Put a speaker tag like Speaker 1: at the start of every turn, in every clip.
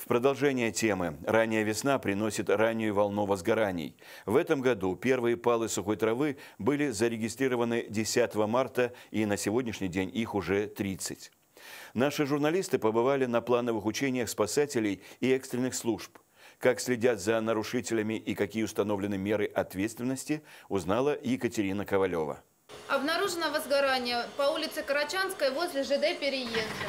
Speaker 1: В продолжение темы «Ранняя весна приносит раннюю волну возгораний». В этом году первые палы сухой травы были зарегистрированы 10 марта, и на сегодняшний день их уже 30. Наши журналисты побывали на плановых учениях спасателей и экстренных служб. Как следят за нарушителями и какие установлены меры ответственности, узнала Екатерина Ковалева.
Speaker 2: Обнаружено возгорание по улице Карачанской возле ЖД «Переезда».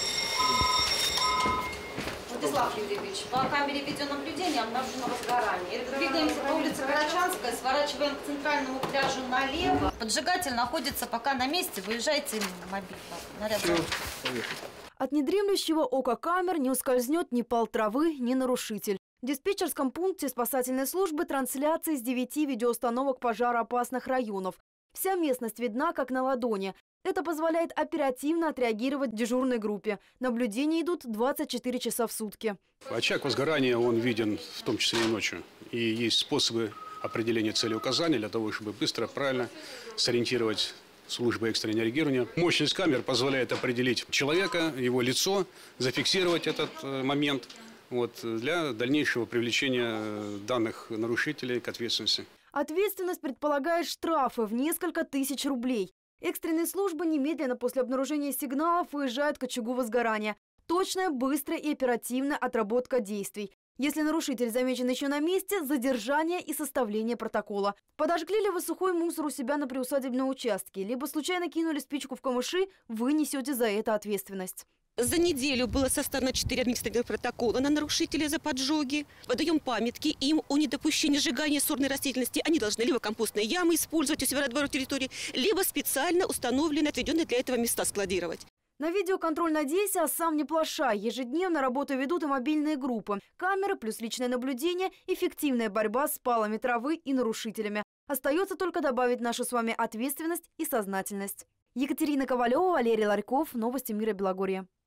Speaker 3: Владислав Юрьевич, по камере видеонаблюдения обнаружено возгорание. Двигаемся по улице Карачанской, сворачиваем к центральному пляжу налево. Поджигатель находится пока на месте, выезжайте мобильно.
Speaker 4: От недремлющего ока камер не ускользнет ни пал травы, ни нарушитель. В диспетчерском пункте спасательной службы трансляции с 9 видеоустановок пожароопасных районов. Вся местность видна как на ладони. Это позволяет оперативно отреагировать дежурной группе. Наблюдения идут 24 часа в сутки.
Speaker 5: Очаг возгорания, он виден в том числе и ночью. И есть способы определения целеуказания для того, чтобы быстро, правильно сориентировать службы экстренного реагирования. Мощность камер позволяет определить человека, его лицо, зафиксировать этот момент для дальнейшего привлечения данных нарушителей к ответственности.
Speaker 4: Ответственность предполагает штрафы в несколько тысяч рублей. Экстренные службы немедленно после обнаружения сигналов выезжают к очагу возгорания. Точная, быстрая и оперативная отработка действий. Если нарушитель замечен еще на месте, задержание и составление протокола. Подожгли ли вы сухой мусор у себя на приусадебном участке, либо случайно кинули спичку в камыши, вы несете за это ответственность.
Speaker 6: За неделю было составлено 4 административных протокола на нарушителей за поджоги. Выдаем памятки им о недопущении сжигания сорной растительности. Они должны либо компостные ямы использовать у себя на дворовой территории, либо специально установленные, отведенные для этого места складировать.
Speaker 4: На видеоконтроль надейся, а сам не плашай. Ежедневно работу ведут и мобильные группы. Камеры плюс личное наблюдение, эффективная борьба с палами травы и нарушителями. Остается только добавить нашу с вами ответственность и сознательность. Екатерина Ковалева, Валерий Ларьков. Новости мира Белогорья.